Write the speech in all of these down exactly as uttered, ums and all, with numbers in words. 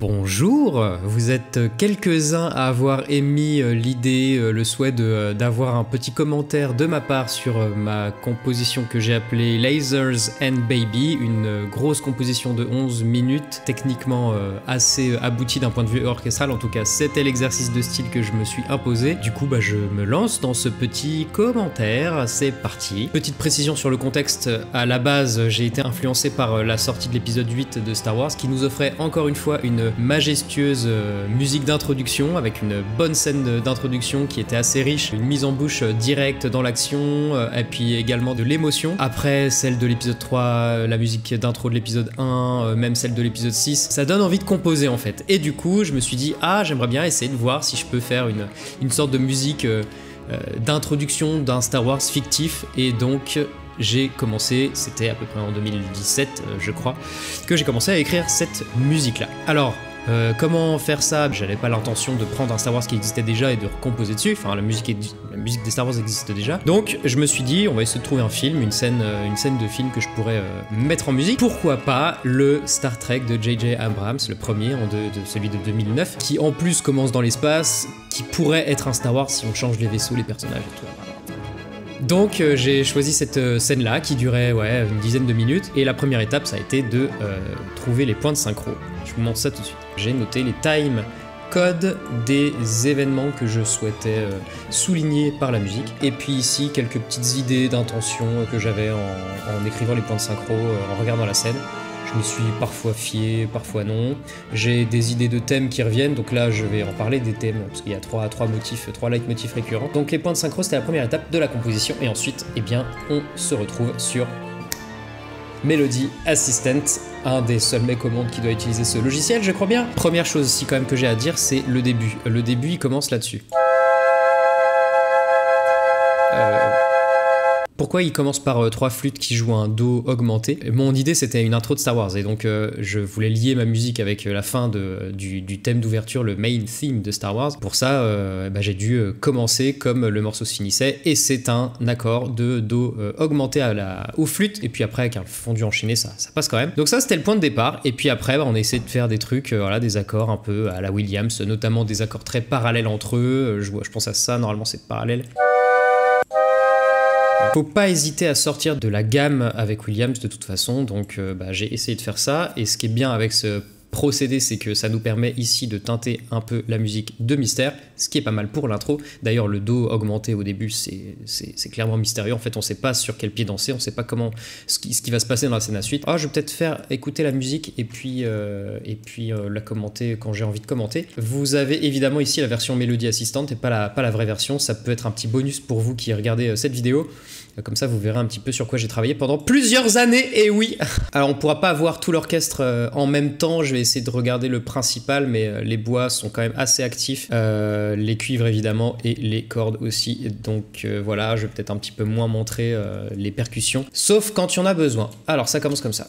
Bonjour, vous êtes quelques-uns à avoir émis l'idée, le souhait d'avoir un petit commentaire de ma part sur ma composition que j'ai appelée Lasers and Baby, une grosse composition de onze minutes, techniquement assez aboutie d'un point de vue orchestral, en tout cas c'était l'exercice de style que je me suis imposé. Du coup bah, je me lance dans ce petit commentaire, c'est parti. Petite précision sur le contexte, à la base j'ai été influencé par la sortie de l'épisode huit de Star Wars qui nous offrait encore une fois une majestueuse euh, musique d'introduction avec une bonne scène d'introduction qui était assez riche, une mise en bouche directe dans l'action euh, et puis également de l'émotion. Après celle de l'épisode trois, la musique d'intro de l'épisode un, euh, même celle de l'épisode six, ça donne envie de composer en fait. Et du coup je me suis dit ah j'aimerais bien essayer de voir si je peux faire une, une sorte de musique euh, euh, d'introduction d'un Star Wars fictif, et donc j'ai commencé, c'était à peu près en deux mille dix-sept euh, je crois, que j'ai commencé à écrire cette musique là. Alors euh, comment faire ça? J'avais pas l'intention de prendre un Star Wars qui existait déjà et de recomposer dessus, enfin la musique, est, la musique des Star Wars existe déjà. Donc je me suis dit on va essayer de trouver un film, une scène, euh, une scène de film que je pourrais euh, mettre en musique. Pourquoi pas le Star Trek de J J Abrams, le premier, en de, de celui de deux mille neuf, qui en plus commence dans l'espace, qui pourrait être un Star Wars si on change les vaisseaux, les personnages et tout. Voilà. Donc euh, j'ai choisi cette euh, scène là qui durait ouais, une dizaine de minutes, et la première étape ça a été de euh, trouver les points de synchro. Je vous montre ça tout de suite. J'ai noté les time codes des événements que je souhaitais euh, souligner par la musique, et puis ici quelques petites idées d'intention que j'avais en, en écrivant les points de synchro, euh, en regardant la scène. Je me suis parfois fié, parfois non. J'ai des idées de thèmes qui reviennent, donc là je vais en parler des thèmes, parce qu'il y a trois, trois motifs, trois leitmotifs récurrents. Donc les points de synchro c'était la première étape de la composition, et ensuite, eh bien, on se retrouve sur Melody Assistant, un des seuls mecs au monde qui doit utiliser ce logiciel, je crois bien. Première chose aussi quand même que j'ai à dire, c'est le début. Le début il commence là-dessus. Euh... Pourquoi il commence par euh, trois flûtes qui jouent un do augmenté? Mon idée c'était une intro de Star Wars, et donc euh, je voulais lier ma musique avec euh, la fin de, du, du thème d'ouverture, le main theme de Star Wars. Pour ça euh, bah, j'ai dû euh, commencer comme le morceau se finissait, et c'est un accord de do euh, augmenté à la, aux flûtes, et puis après avec un fondu enchaîné ça, ça passe quand même. Donc ça c'était le point de départ, et puis après bah, on a essayé de faire des trucs, euh, voilà, des accords un peu à la Williams, notamment des accords très parallèles entre eux. Je, je pense à ça, normalement c'est parallèle. Faut pas hésiter à sortir de la gamme avec Williams de toute façon, donc euh, bah, j'ai essayé de faire ça, et ce qui est bien avec ce procédé, c'est que ça nous permet ici de teinter un peu la musique de mystère, ce qui est pas mal pour l'intro. D'ailleurs le do augmenté au début c'est clairement mystérieux, en fait on sait pas sur quel pied danser, on sait pas comment ce qui, ce qui va se passer dans la scène à suite. Ah, je vais peut-être faire écouter la musique et puis, euh, et puis euh, la commenter quand j'ai envie de commenter. Vous avez évidemment ici la version Melody Assistant et pas la, pas la vraie version, ça peut être un petit bonus pour vous qui regardez euh, cette vidéo. Comme ça, vous verrez un petit peu sur quoi j'ai travaillé pendant plusieurs années, et oui. Alors, on pourra pas avoir tout l'orchestre euh, en même temps. Je vais essayer de regarder le principal, mais euh, les bois sont quand même assez actifs. Euh, les cuivres, évidemment, et les cordes aussi. Donc, euh, voilà, je vais peut-être un petit peu moins montrer euh, les percussions, sauf quand il y en a besoin. Alors, ça commence comme ça.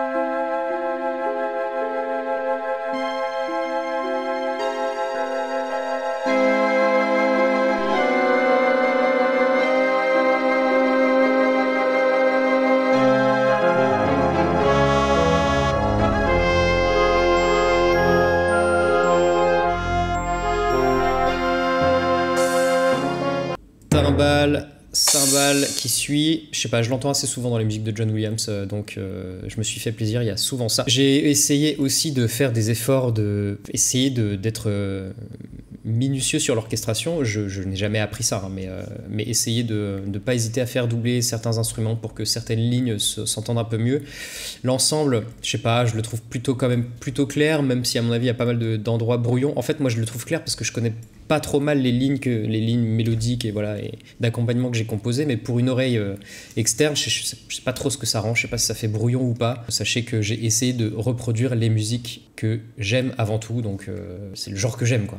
Cymbale, cymbale qui suit, je sais pas, je l'entends assez souvent dans les musiques de John Williams, euh, donc euh, je me suis fait plaisir, il y a souvent ça. J'ai essayé aussi de faire des efforts, de essayer d'être euh, minutieux sur l'orchestration. Je, je n'ai jamais appris ça, hein, mais, euh, mais essayer de ne pas hésiter à faire doubler certains instruments pour que certaines lignes s'entendent un peu mieux. L'ensemble, je sais pas, je le trouve plutôt quand même plutôt clair, même si à mon avis il y a pas mal d'endroits brouillons. En fait, moi je le trouve clair parce que je connais pas trop mal les lignes, que, les lignes mélodiques et, voilà, et d'accompagnement que j'ai composées, mais pour une oreille euh, externe, je, je, sais, je sais pas trop ce que ça rend, je sais pas si ça fait brouillon ou pas. Sachez que j'ai essayé de reproduire les musiques que j'aime avant tout, donc euh, c'est le genre que j'aime, quoi.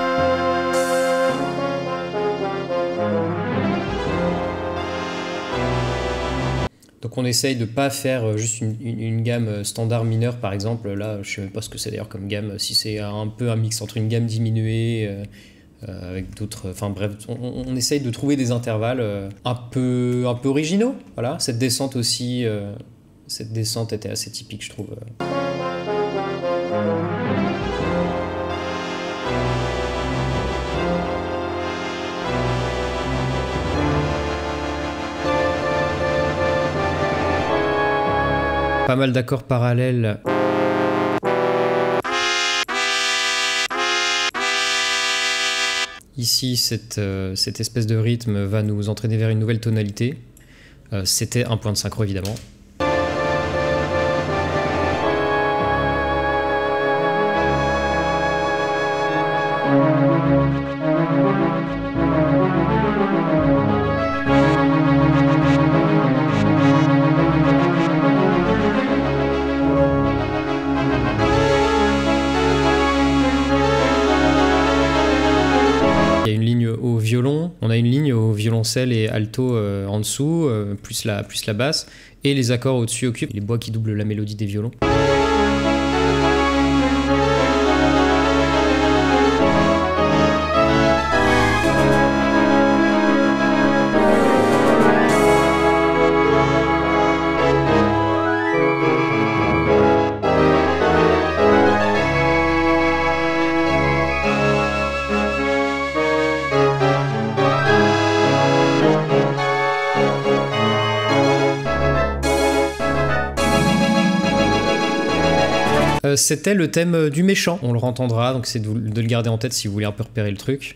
Donc on essaye de pas faire juste une, une, une gamme standard mineure par exemple. Là je sais même pas ce que c'est d'ailleurs comme gamme, si c'est un peu un mix entre une gamme diminuée euh, euh, avec d'autres, enfin bref, on, on essaye de trouver des intervalles euh, un peu un peu originaux. Voilà, cette descente aussi, euh, cette descente était assez typique je trouve. Pas mal d'accords parallèles. Ici, cette, euh, cette espèce de rythme va nous entraîner vers une nouvelle tonalité. Euh, C'était un point de synchro évidemment. Il y a une ligne au violon, on a une ligne au violoncelle et alto euh, en dessous, euh, plus, la, plus la basse, et les accords au-dessus occupent les bois qui doublent la mélodie des violons. C'était le thème du méchant, on le entendra, donc c'est de, de le garder en tête si vous voulez un peu repérer le truc.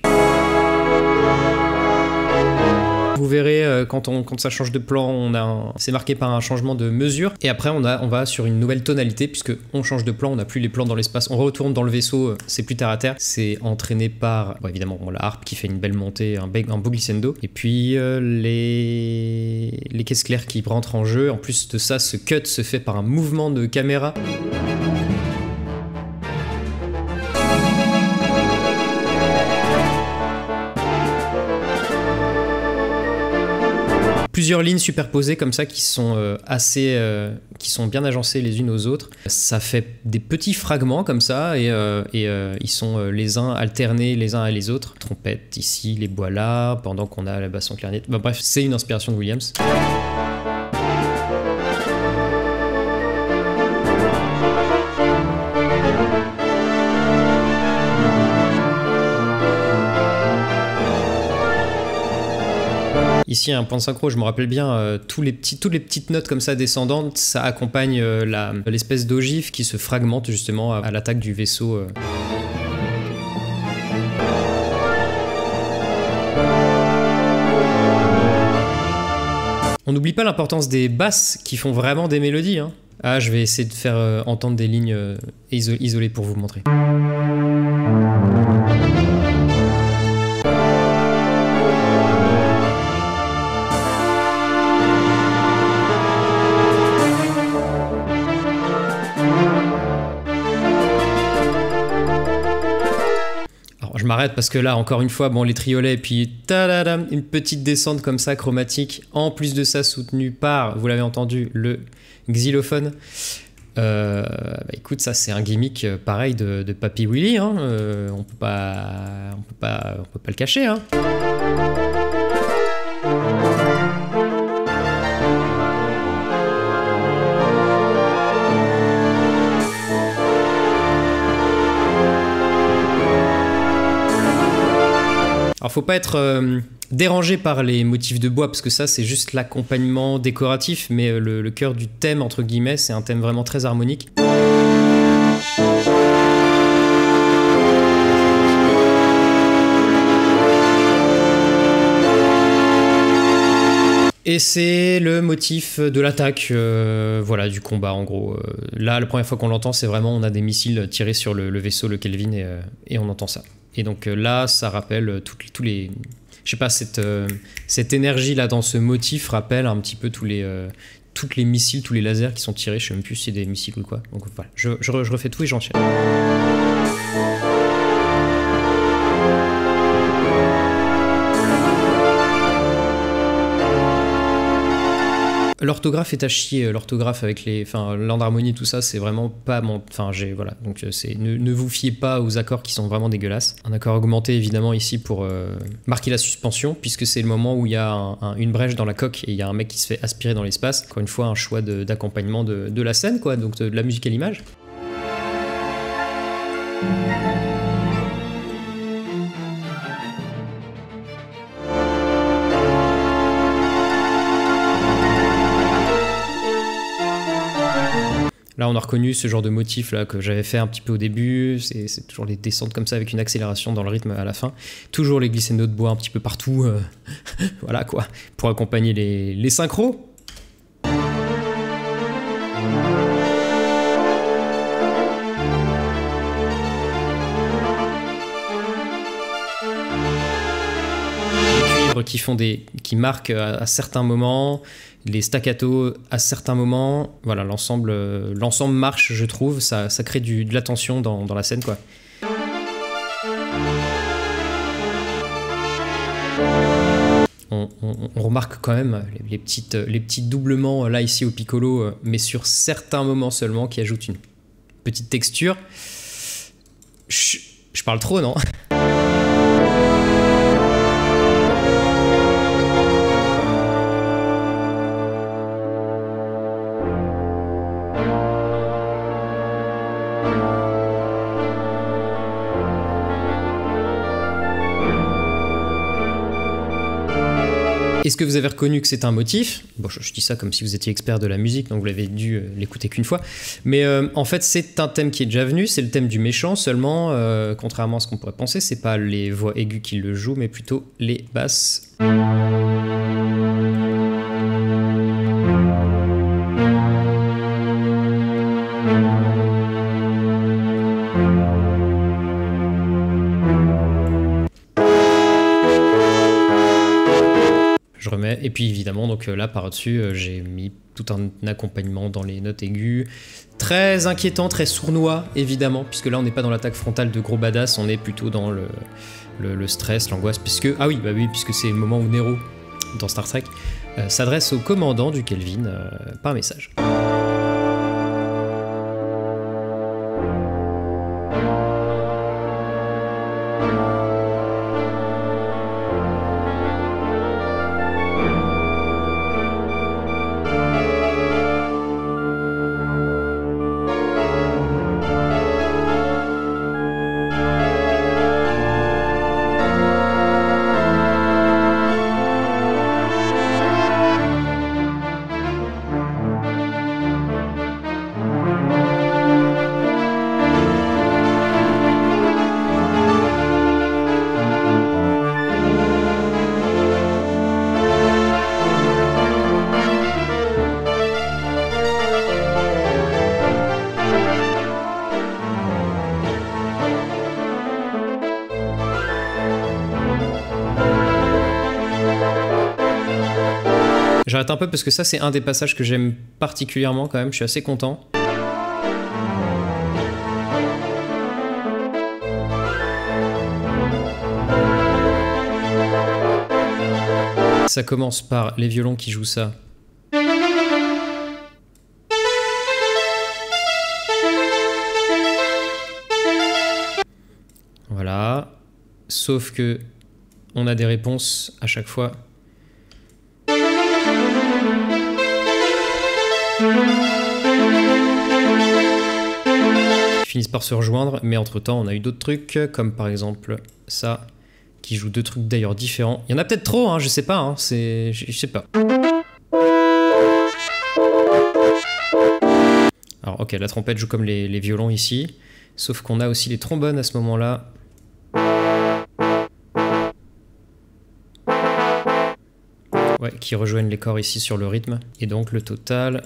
Vous verrez euh, quand, on, quand ça change de plan, c'est marqué par un changement de mesure, et après on, a, on va sur une nouvelle tonalité, puisque on change de plan, on n'a plus les plans dans l'espace, on retourne dans le vaisseau, c'est plus terre à terre, c'est entraîné par, bon, évidemment, bon, la harpe qui fait une belle montée, un, un beau glissando, et puis euh, les... les caisses claires qui rentrent en jeu. En plus de ça, ce cut se fait par un mouvement de caméra. Plusieurs lignes superposées comme ça qui sont euh, assez, euh, qui sont bien agencées les unes aux autres. Ça fait des petits fragments comme ça et, euh, et euh, ils sont euh, les uns alternés les uns à les autres. Trompette ici, les bois là, pendant qu'on a la basse en clarinette. Bah, bref, c'est une inspiration de Williams. Ici, un point de synchro, je me rappelle bien, euh, tous les petits, toutes les petites notes comme ça descendantes, ça accompagne euh, l'espèce d'ogive qui se fragmente justement à, à l'attaque du vaisseau. Euh. On n'oublie pas l'importance des basses qui font vraiment des mélodies. Hein. Ah, je vais essayer de faire euh, entendre des lignes euh, iso isolées pour vous montrer. Je m'arrête parce que là, encore une fois, bon, les triolets et puis tadadam, une petite descente comme ça, chromatique, en plus de ça soutenue par, vous l'avez entendu, le xylophone. Euh, bah écoute, ça c'est un gimmick euh, pareil de, de Papy Willy, hein. euh, on peut pas, on peut pas, on peut pas le cacher. Hein. Alors faut pas être euh, dérangé par les motifs de bois parce que ça c'est juste l'accompagnement décoratif, mais le, le cœur du thème entre guillemets c'est un thème vraiment très harmonique. Et c'est le motif de l'attaque, euh, voilà, du combat en gros. Euh, là, la première fois qu'on l'entend, c'est vraiment on a des missiles tirés sur le, le vaisseau, le Kelvin, et, euh, et on entend ça. Et donc euh, là, ça rappelle tous les, tous les, je sais pas, cette, euh, cette énergie là dans ce motif rappelle un petit peu tous les, euh, toutes les missiles, tous les lasers qui sont tirés. Je sais même plus si c'est des missiles ou quoi. Donc voilà, je, je, je refais tout et j'enchaîne. L'orthographe est à chier, l'orthographe avec les, enfin, l'endarmonie, tout ça, c'est vraiment pas mon, enfin, j'ai, voilà, donc c'est, ne, ne vous fiez pas aux accords qui sont vraiment dégueulasses. Un accord augmenté évidemment ici pour euh, marquer la suspension, puisque c'est le moment où il y a un, un, une brèche dans la coque et il y a un mec qui se fait aspirer dans l'espace. Encore une fois, un choix d'accompagnement de, de, de la scène, quoi, donc de, de la musique à l'image. Là, on a reconnu ce genre de motif là que j'avais fait un petit peu au début. C'est toujours les descentes comme ça avec une accélération dans le rythme à la fin. Toujours les glissando de bois un petit peu partout. Euh, voilà quoi, pour accompagner les, les synchros. Qui font des, qui marquent à, à certains moments, les staccato à certains moments. Voilà, l'ensemble, euh, l'ensemble marche, je trouve. Ça, ça crée du, de la tension dans, dans la scène, quoi. On, on, on remarque quand même les, les, petites, les petits doublements là ici au piccolo, mais sur certains moments seulement, qui ajoutent une petite texture. Je, je parle trop, non ? Est-ce que vous avez reconnu que c'est un motif? Bon, je, je dis ça comme si vous étiez expert de la musique, donc vous l'avez dû euh, l'écouter qu'une fois. Mais euh, en fait, c'est un thème qui est déjà venu, c'est le thème du méchant, seulement, euh, contrairement à ce qu'on pourrait penser, c'est pas les voix aiguës qui le jouent, mais plutôt les basses. Je remets, et puis évidemment, donc là par-dessus, j'ai mis tout un accompagnement dans les notes aiguës. Très inquiétant, très sournois, évidemment, puisque là on n'est pas dans l'attaque frontale de gros badass, on est plutôt dans le, le, le stress, l'angoisse, puisque. Ah oui, bah oui, puisque c'est le moment où Nero, dans Star Trek, euh, s'adresse au commandant du Kelvin euh, par message. J'arrête un peu parce que ça c'est un des passages que j'aime particulièrement quand même, je suis assez content. Ça commence par les violons qui jouent ça. Voilà. Sauf que on a des réponses à chaque fois. Ils finissent par se rejoindre, mais entre-temps, on a eu d'autres trucs, comme par exemple ça, qui joue deux trucs d'ailleurs différents. Il y en a peut-être trop, hein, je sais pas, hein, c'est... Je, je sais pas. Alors, ok, la trompette joue comme les, les violons ici, sauf qu'on a aussi les trombones à ce moment-là. Ouais, qui rejoignent les corps ici sur le rythme. Et donc, le total...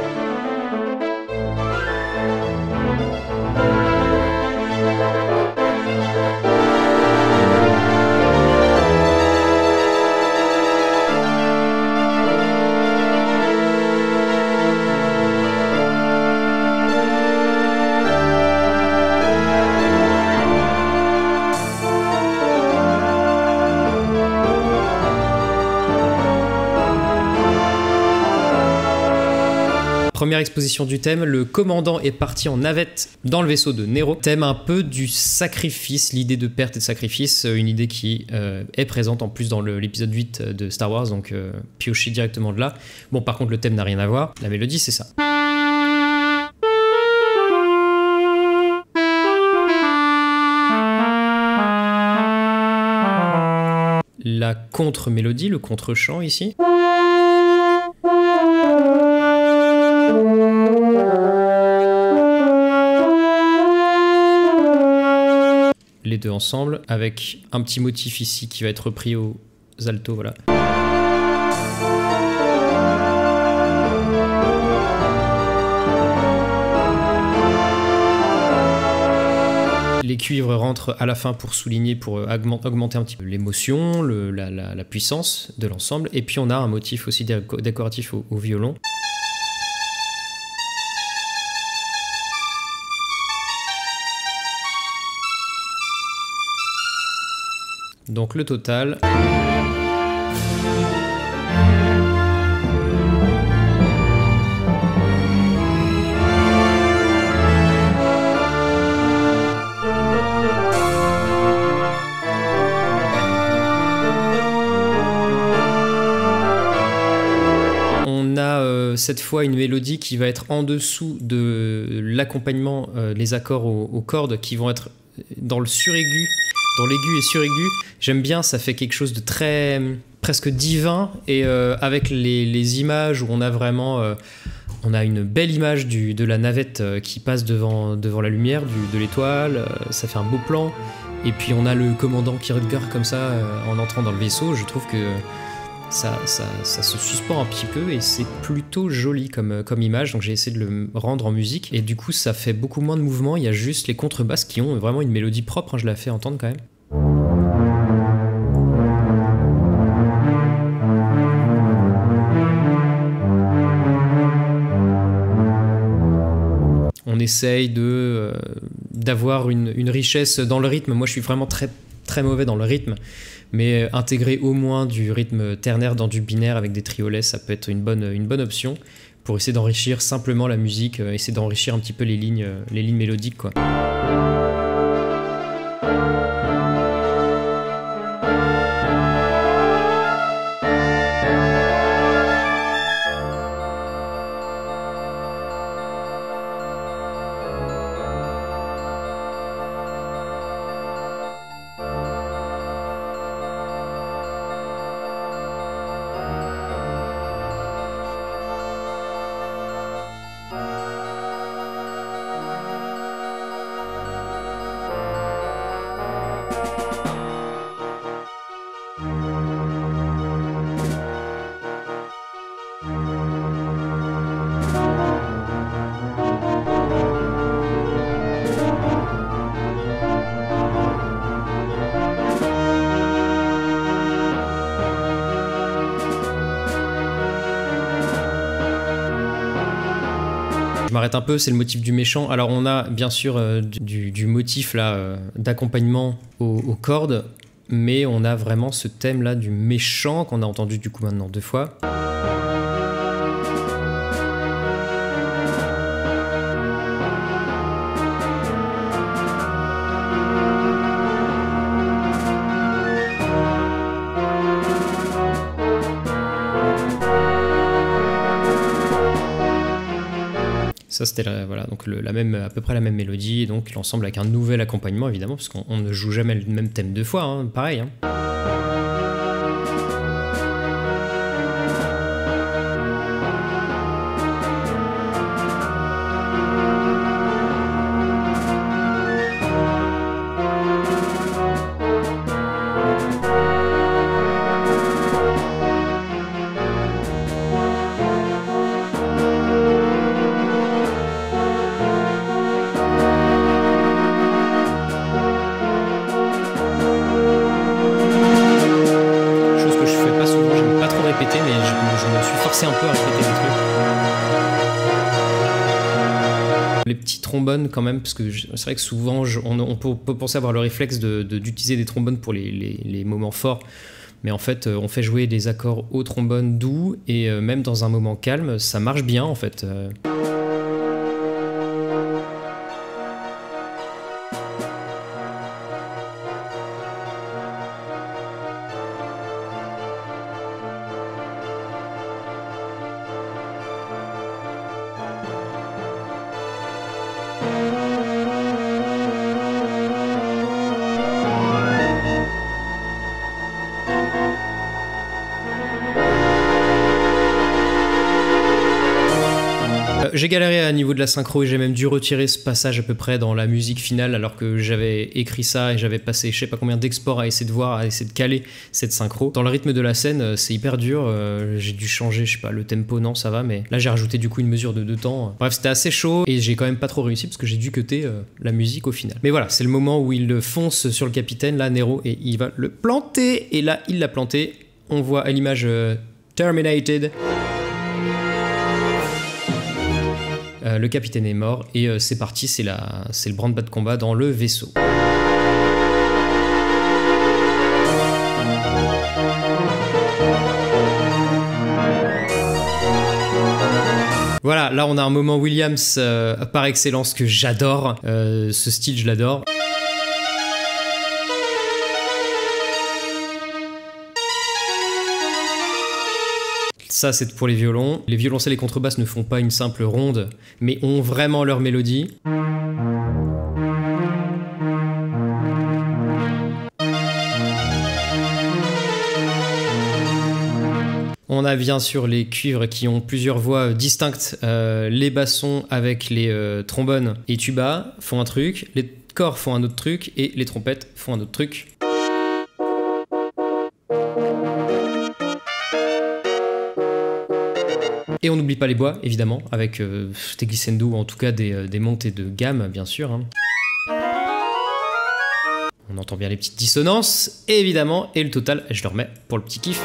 Première exposition du thème, le commandant est parti en navette dans le vaisseau de Nero. Thème un peu du sacrifice, l'idée de perte et de sacrifice, une idée qui euh, est présente en plus dans l'épisode huit de Star Wars, donc euh, pioché directement de là. Bon, par contre, le thème n'a rien à voir, la mélodie c'est ça. La contre-mélodie, le contre-chant ici. les deux ensemble, avec un petit motif ici qui va être repris aux altos, voilà. Les cuivres rentrent à la fin pour souligner, pour augmenter un petit peu l'émotion, le, la, la, la puissance de l'ensemble. Et puis on a un motif aussi décoratif au, au violon. Donc le total... cette fois une mélodie qui va être en dessous de l'accompagnement, euh, les accords aux, aux cordes qui vont être dans le suraigu, dans l'aigu et suraigu. J'aime bien, ça fait quelque chose de très presque divin, et euh, avec les, les images où on a vraiment euh, on a une belle image du, de la navette euh, qui passe devant, devant la lumière du, de l'étoile, euh, ça fait un beau plan, et puis on a le commandant qui regarde comme ça euh, en entrant dans le vaisseau. Je trouve que Ça, ça, ça se suspend un petit peu et c'est plutôt joli comme, comme image, donc j'ai essayé de le rendre en musique et du coup ça fait beaucoup moins de mouvement, il y a juste les contrebasses qui ont vraiment une mélodie propre, hein, je la fais entendre quand même. On essaye de, euh, d'avoir une, une richesse dans le rythme. Moi je suis vraiment très, très mauvais dans le rythme, mais intégrer au moins du rythme ternaire dans du binaire avec des triolets, ça peut être une bonne, une bonne option pour essayer d'enrichir simplement la musique, essayer d'enrichir un petit peu les lignes, les lignes mélodiques, quoi. Je m'arrête un peu, c'est le motif du méchant. Alors on a bien sûr euh, du, du motif là euh, d'accompagnement aux, aux cordes, mais on a vraiment ce thème là du méchant qu'on a entendu du coup maintenant deux fois. Ça c'était la, voilà, donc le, la même, à peu près la même mélodie, et donc l'ensemble avec un nouvel accompagnement évidemment, parce qu'on on ne joue jamais le même thème deux fois, hein, pareil. Hein. Un peu à répéter des trucs. Les petits trombones quand même, parce que c'est vrai que souvent je, on, on peut, peut penser avoir le réflexe de, de, d'utiliser des trombones pour les, les, les moments forts, mais en fait on fait jouer des accords au trombone doux et euh, même dans un moment calme ça marche bien en fait. Euh. j'ai galéré à niveau de la synchro et j'ai même dû retirer ce passage à peu près dans la musique finale alors que j'avais écrit ça et j'avais passé je sais pas combien d'exports à essayer de voir, à essayer de caler cette synchro. Dans le rythme de la scène, c'est hyper dur. Euh, j'ai dû changer, je sais pas, le tempo, non, ça va, mais là j'ai rajouté du coup une mesure de, de temps. Bref, c'était assez chaud et j'ai quand même pas trop réussi parce que j'ai dû cutter euh, la musique au final. Mais voilà, c'est le moment où il fonce sur le capitaine, là, Nero, et il va le planter. Et là, il l'a planté. On voit à l'image euh, Terminated. Euh, le capitaine est mort et euh, c'est parti, c'est la, c'est le branle-bas de combat dans le vaisseau. Voilà, là on a un moment Williams euh, par excellence que j'adore. Euh, ce style, je l'adore. Ça, c'est pour les violons. Les violoncelles et contrebasses ne font pas une simple ronde, mais ont vraiment leur mélodie. On a bien sûr les cuivres qui ont plusieurs voix distinctes. Euh, les bassons avec les euh, trombones et tubas font un truc, les corps font un autre truc et les trompettes font un autre truc. Et on n'oublie pas les bois, évidemment, avec euh, des glissando, ou en tout cas des, euh, des montées de gamme, bien sûr. Hein. On entend bien les petites dissonances, évidemment, et le total, je le remets pour le petit kiff.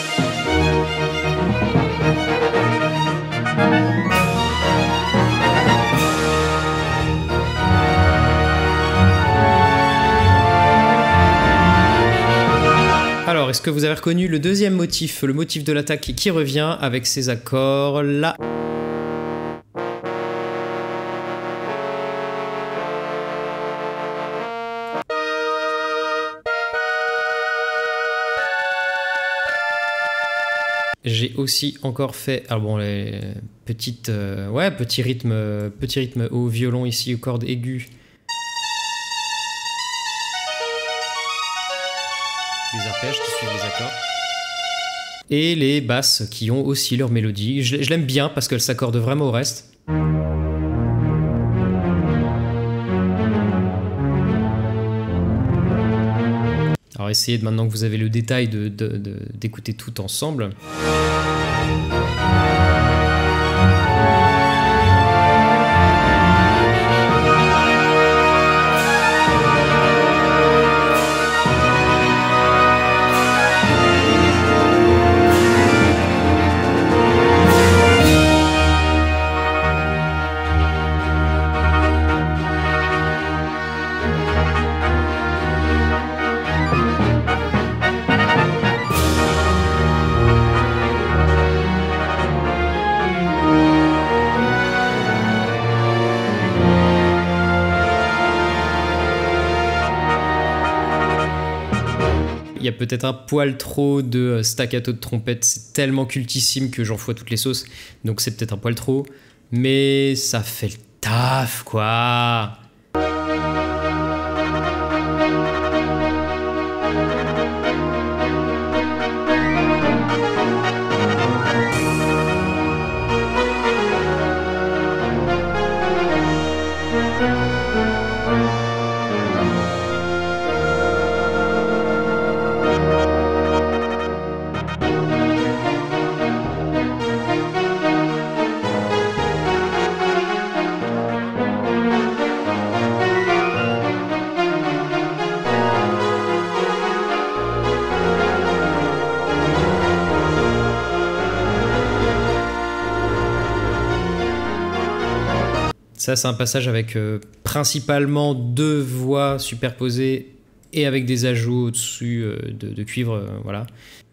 Alors, est-ce que vous avez reconnu le deuxième motif, le motif de l'attaque qui revient avec ces accords-là? J'ai aussi encore fait, alors bon, les petites, euh, ouais, petit rythme, euh, petit rythme au violon ici, aux cordes aiguës. Les arpèges qui suivent les accords. Et les basses qui ont aussi leur mélodie. Je, je l'aime bien parce qu'elle s'accorde vraiment au reste. Alors essayez de, maintenant que vous avez le détail de, de, de, d'écouter tout ensemble. Il y a peut-être un poil trop de staccato de trompette, c'est tellement cultissime que j'en fous à toutes les sauces, donc c'est peut-être un poil trop, mais ça fait le taf, quoi. Ça, c'est un passage avec euh, principalement deux voix superposées et avec des ajouts au-dessus euh, de, de cuivre, euh, voilà.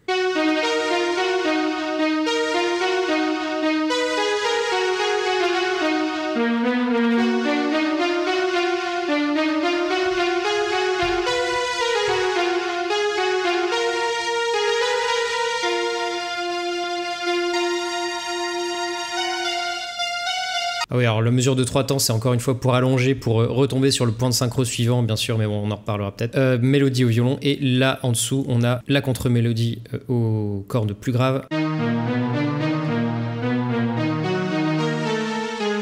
Ah oui, alors la mesure de trois temps, c'est encore une fois pour allonger, pour euh, retomber sur le point de synchro suivant, bien sûr, mais bon, on en reparlera peut-être. Euh, mélodie au violon, et là, en dessous, on a la contre-mélodie euh, aux cordes plus graves.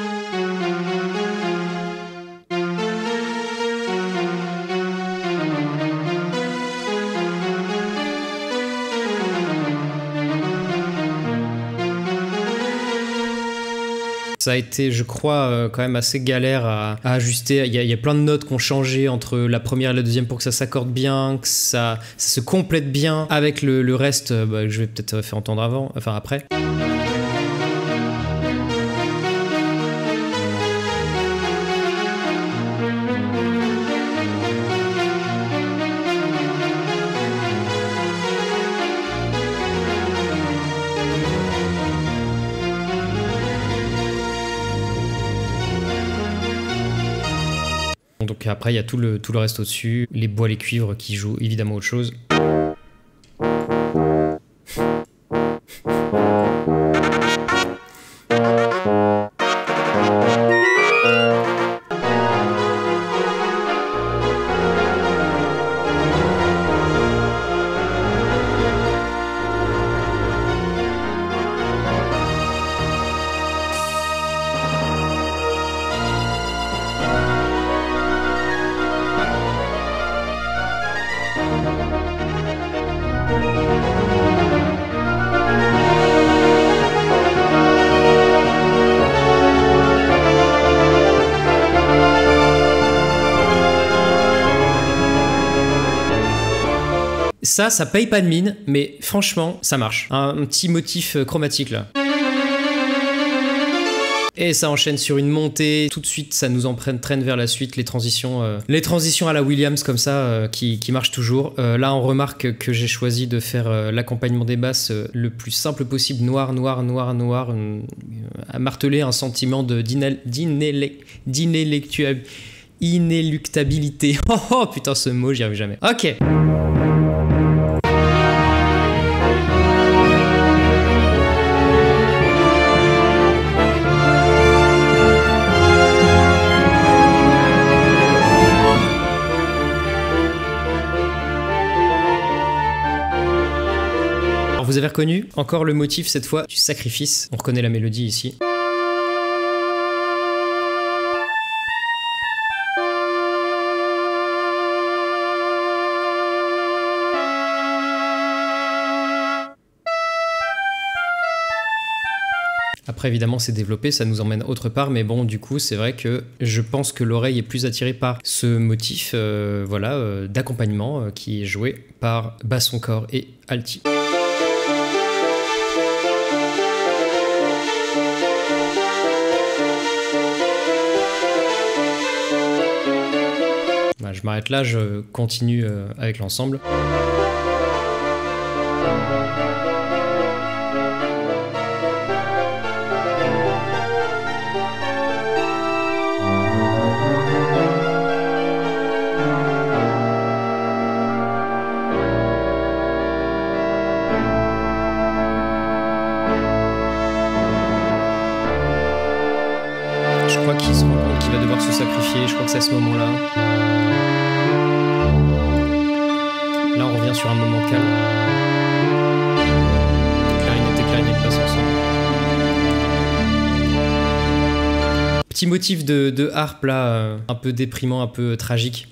ça a été, je crois, euh, quand même assez galère à, à ajuster. Il y, a, il y a plein de notes qui ont changé entre la première et la deuxième pour que ça s'accorde bien, que ça, ça se complète bien avec le, le reste, euh, bah, que je vais peut-être faire entendre avant, enfin après. Donc après, il y a tout le, tout le reste au-dessus, les bois, les cuivres qui jouent évidemment autre chose. Ça, ça paye pas de mine, mais franchement, ça marche. Un, un petit motif chromatique là. Et ça enchaîne sur une montée, tout de suite ça nous entraîne vers la suite, les transitions, euh, les transitions à la Williams comme ça, euh, qui, qui marchent toujours. Euh, là on remarque que j'ai choisi de faire euh, l'accompagnement des basses euh, le plus simple possible, noir, noir, noir, noir, euh, à marteler un sentiment de d'inéluctabilité. Oh, oh putain ce mot, j'y arrive jamais. Ok. Vous avez reconnu encore le motif cette fois du sacrifice. On reconnaît la mélodie ici. Après évidemment c'est développé, ça nous emmène autre part, mais bon du coup c'est vrai que je pense que l'oreille est plus attirée par ce motif euh, voilà, euh, d'accompagnement euh, qui est joué par basson corps et alti. Bah, je m'arrête là, je continue euh, avec l'ensemble. Je crois qu'il se rend compte qu'il va devoir se sacrifier, je crois que c'est à ce moment-là. Là on revient sur un moment calme. Clarinette et clarinette passent ensemble. Petit motif de, de harpe là, euh, un peu déprimant, un peu tragique.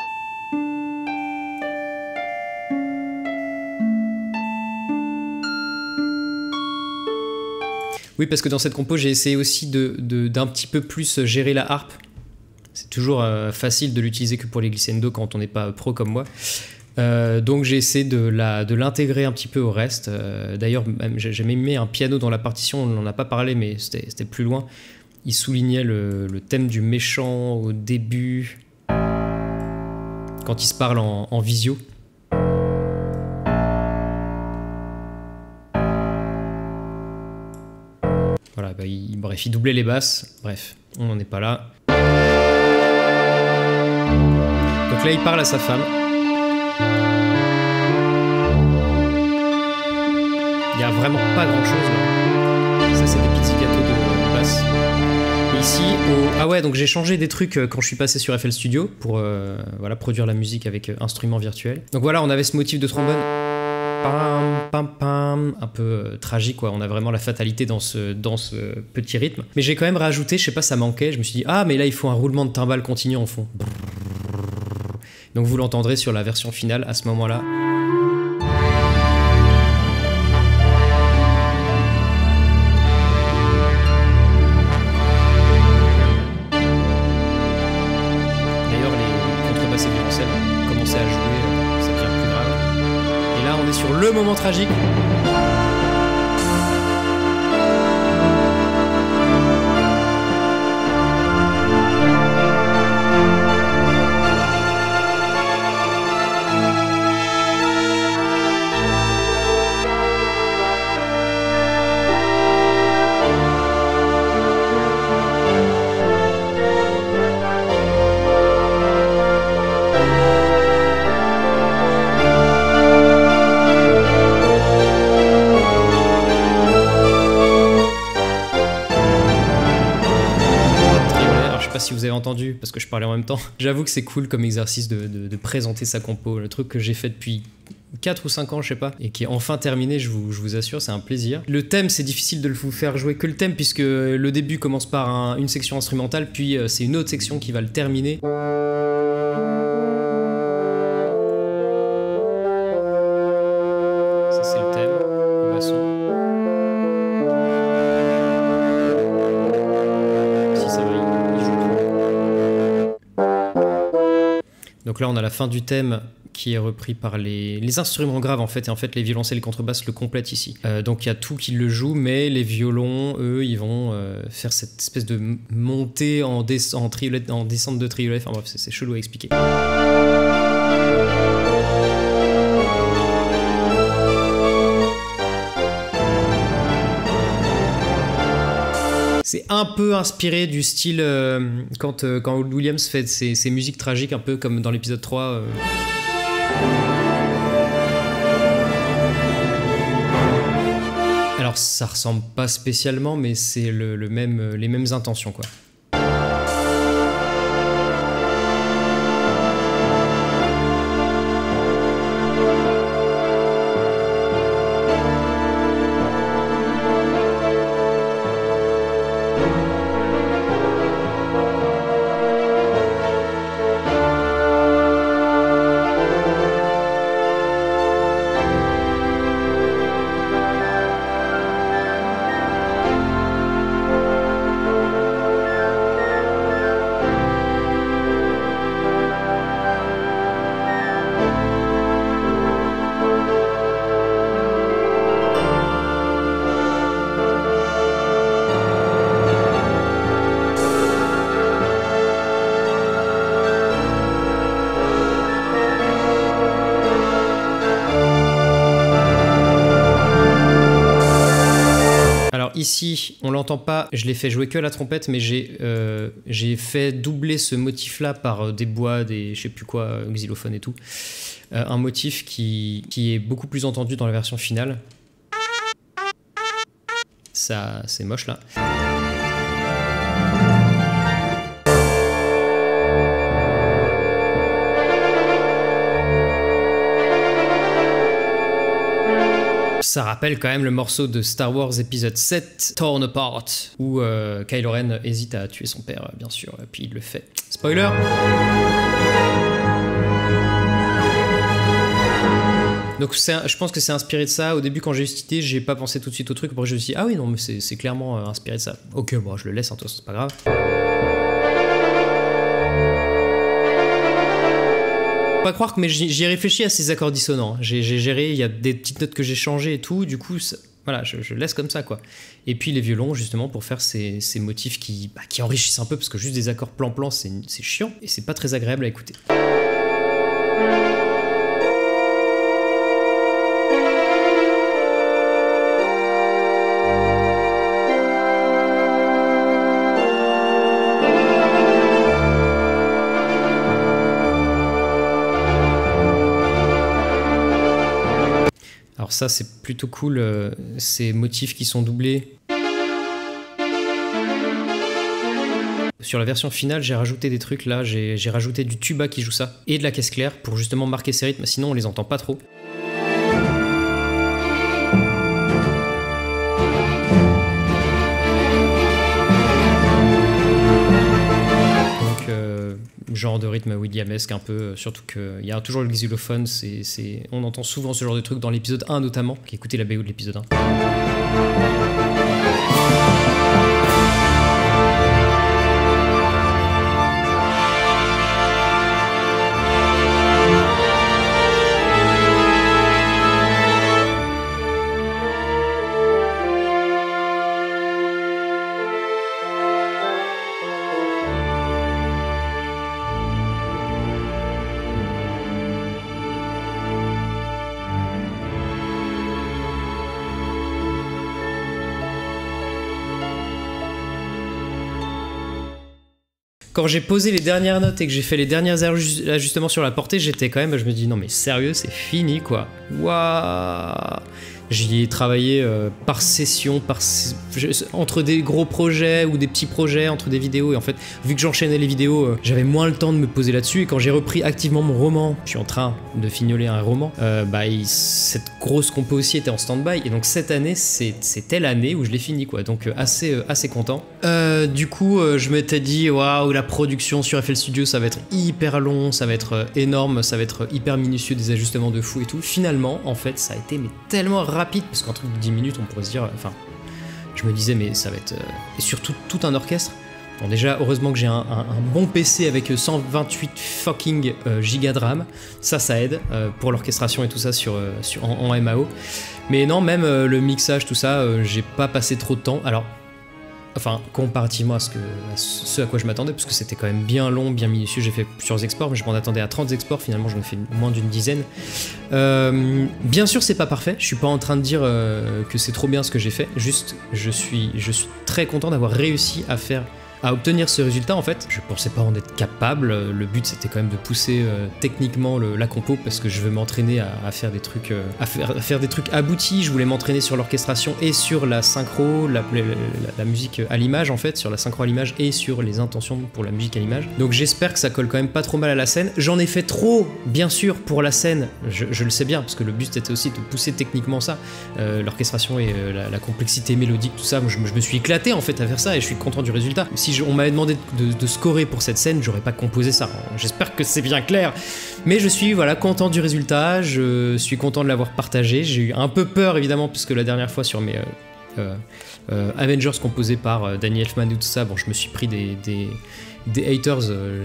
Oui, parce que dans cette compo, j'ai essayé aussi de, de, d'un petit peu plus gérer la harpe. C'est toujours euh, facile de l'utiliser que pour les glissando quand on n'est pas pro comme moi. Euh, donc j'ai essayé de, la, de l'intégrer un petit peu au reste. Euh, D'ailleurs, j'ai même mis un piano dans la partition, on n'en a pas parlé, mais c'était plus loin. Il soulignait le, le thème du méchant au début, quand il se parle en, en visio. Voilà, bah, il, bref, il doublait les basses. Bref, on n'en est pas là. Donc là, il parle à sa femme. Il n'y a vraiment pas grand-chose là. Ça, c'est des pizzicato de basse. Et ici, au... ah ouais, donc j'ai changé des trucs quand je suis passé sur F L Studio pour euh, voilà, produire la musique avec euh, instruments virtuels. Donc voilà, on avait ce motif de trombone. Pam, pam, pam, un peu euh, tragique quoi, on a vraiment la fatalité dans ce, dans ce petit rythme. Mais j'ai quand même rajouté, je sais pas, ça manquait, je me suis dit, ah mais là il faut un roulement de timbales continu en fond. Donc vous l'entendrez sur la version finale à ce moment-là. commencer à, commencer à jouer, euh, ça devient plus grave. Et là, on est sur le moment tragique. Si vous avez entendu, parce que je parlais en même temps, j'avoue que c'est cool comme exercice de, de, de présenter sa compo, le truc que j'ai fait depuis quatre ou cinq ans, je sais pas, et qui est enfin terminé, je vous, je vous assure, c'est un plaisir. Le thème, c'est difficile de vous faire jouer que le thème, puisque le début commence par un, une section instrumentale, puis euh, c'est une autre section qui va le terminer. Ça, c'est le thème, le basson. Donc là, on a la fin du thème qui est repris par les, les instruments graves en fait, et en fait les violoncelles et les contrebasses le complètent ici. Euh, donc il y a tout qui le joue, mais les violons, eux, ils vont euh, faire cette espèce de montée en, des, en, triolet, en descente de triolet, enfin bref, c'est chelou à expliquer. C'est un peu inspiré du style euh, quand, euh, quand Williams fait ses, ses musiques tragiques, un peu comme dans l'épisode trois. Euh. Alors ça ressemble pas spécialement, mais c'est le, le même, les mêmes intentions, quoi. Ici, on l'entend pas, je l'ai fait jouer que à la trompette, mais j'ai euh, j'ai fait doubler ce motif-là par euh, des bois, des je sais plus quoi, euh, xylophone et tout. Euh, un motif qui, qui est beaucoup plus entendu dans la version finale. Ça, c'est moche là. Ça rappelle quand même le morceau de Star Wars épisode sept, Torn Apart, où euh, Kylo Ren hésite à tuer son père, bien sûr, et puis il le fait. Spoiler! Donc je pense que c'est inspiré de ça. Au début, quand j'ai eu cette idée, j'ai pas pensé tout de suite au truc. Après, je me suis dit, ah oui, non, mais c'est clairement euh, inspiré de ça. Ok, bon, je le laisse, hein, de toute façon, c'est pas grave. Pas croire que mais j'y ai réfléchi à ces accords dissonants. J'ai géré, il y a des petites notes que j'ai changées et tout, du coup, ça, voilà, je, je laisse comme ça, quoi. Et puis les violons, justement, pour faire ces, ces motifs qui, bah, qui enrichissent un peu, parce que juste des accords plan-plan, c'est chiant, et c'est pas très agréable à écouter. Alors ça, c'est plutôt cool, euh, ces motifs qui sont doublés. Sur la version finale, j'ai rajouté des trucs là, j'ai rajouté du tuba qui joue ça, et de la caisse claire pour justement marquer ces rythmes, sinon on les entend pas trop. Donc, euh, genre de rythme Williamesque un peu, surtout qu'il y a toujours le xylophone, c'est, c'est... on entend souvent ce genre de truc dans l'épisode un notamment, écoutez la B O de l'épisode un. quand j'ai posé les dernières notes et que j'ai fait les derniers ajustements sur la portée, j'étais quand même, je me dis non mais sérieux, c'est fini quoi. Waouh. J'y ai travaillé euh, par session, par je, entre des gros projets ou des petits projets, entre des vidéos. Et en fait, vu que j'enchaînais les vidéos, euh, j'avais moins le temps de me poser là-dessus. Et quand j'ai repris activement mon roman, je suis en train de fignoler un roman, euh, bah, il, cette grosse compo aussi était en stand-by. Et donc cette année, c'était l'année où je l'ai fini, quoi. Donc euh, assez, euh, assez content. Euh, du coup, euh, je m'étais dit, waouh, la production sur F L Studio, ça va être hyper long, ça va être euh, énorme, ça va être hyper minutieux, des ajustements de fou et tout. Finalement, en fait, ça a été mais tellement rapide. Rapide, parce qu'en truc de dix minutes on pourrait se dire, enfin je me disais mais ça va être, euh, et surtout tout un orchestre. Bon déjà heureusement que j'ai un, un, un bon P C avec cent vingt-huit fucking euh, gigas de RAM, ça ça aide euh, pour l'orchestration et tout ça sur, euh, sur, en, en M A O. Mais non, même euh, le mixage tout ça, euh, j'ai pas passé trop de temps, alors enfin comparativement à ce, que, à ce à quoi je m'attendais, parce que c'était quand même bien long, bien minutieux. J'ai fait plusieurs exports, mais je m'en attendais à trente exports, finalement j'en ai fait moins d'une dizaine. Euh, bien sûr c'est pas parfait, je suis pas en train de dire euh, que c'est trop bien ce que j'ai fait, juste je suis, je suis très content d'avoir réussi à faire, à obtenir ce résultat en fait. Je pensais pas en être capable, le but c'était quand même de pousser euh, techniquement le, la compo, parce que je veux m'entraîner à, à faire des trucs euh, à, faire, à faire des trucs aboutis. Je voulais m'entraîner sur l'orchestration et sur la synchro, la, la, la, la musique à l'image en fait, sur la synchro à l'image et sur les intentions pour la musique à l'image. Donc j'espère que ça colle quand même pas trop mal à la scène. J'en ai fait trop bien sûr pour la scène, je, je le sais bien, parce que le but c'était aussi de pousser techniquement ça, euh, l'orchestration et euh, la, la complexité mélodique, tout ça. Moi, je, je me suis éclaté en fait à faire ça et je suis content du résultat. Si on m'avait demandé de, de scorer pour cette scène, j'aurais pas composé ça. J'espère que c'est bien clair. Mais je suis voilà content du résultat, je suis content de l'avoir partagé. J'ai eu un peu peur évidemment, puisque la dernière fois sur mes euh, euh, euh, Avengers composés par euh, Danny Elfman et tout ça, bon je me suis pris des, des, des haters, euh,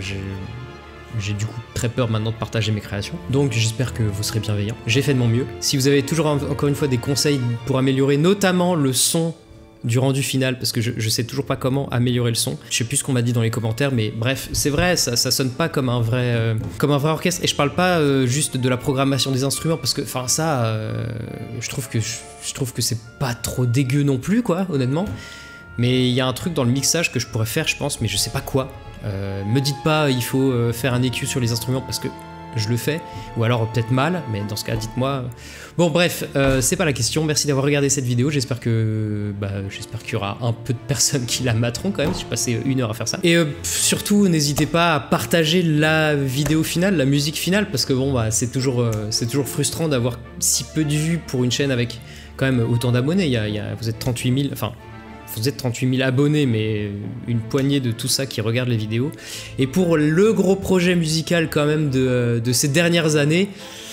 j'ai du coup très peur maintenant de partager mes créations. Donc j'espère que vous serez bienveillants. J'ai fait de mon mieux. Si vous avez toujours encore une fois des conseils pour améliorer notamment le son du rendu final, parce que je, je sais toujours pas comment améliorer le son. Je sais plus ce qu'on m'a dit dans les commentaires, mais bref, c'est vrai, ça, ça sonne pas comme un vrai, euh, comme un vrai orchestre. Et je parle pas euh, juste de la programmation des instruments, parce que, enfin, ça, euh, je trouve que je, je trouve que c'est pas trop dégueu non plus, quoi, honnêtement. Mais il y a un truc dans le mixage que je pourrais faire, je pense, mais je sais pas quoi. Euh, me dites pas, il faut euh, faire un E Q sur les instruments, parce que je le fais, ou alors peut-être mal, mais dans ce cas dites-moi. Bon bref, euh, c'est pas la question. Merci d'avoir regardé cette vidéo, j'espère que bah, j'espère qu'il y aura un peu de personnes qui la materont quand même. J'ai passé une heure à faire ça. Et euh, surtout n'hésitez pas à partager la vidéo finale, la musique finale, parce que bon bah c'est toujours, euh, c'est toujours frustrant d'avoir si peu de vues pour une chaîne avec quand même autant d'abonnés. Il y a, il y a, vous êtes trente-huit mille, enfin vous êtes trente-huit mille abonnés, mais une poignée de tout ça qui regardent les vidéos. Et pour le gros projet musical quand même de, de ces dernières années,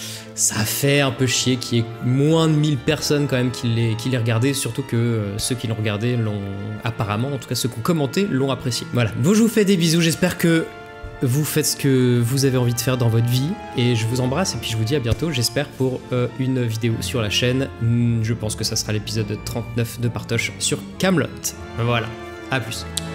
ça fait un peu chier qu'il y ait moins de mille personnes quand même qui les, qui les regardaient, surtout que euh, ceux qui l'ont regardé l'ont apparemment, en tout cas ceux qui ont commenté, l'ont apprécié. Voilà, bon, je vous fais des bisous, j'espère que vous faites ce que vous avez envie de faire dans votre vie, et je vous embrasse et puis je vous dis à bientôt, j'espère, pour euh, une vidéo sur la chaîne. Je pense que ça sera l'épisode trente-neuf de Partoche sur Kaamelott. Voilà, à plus.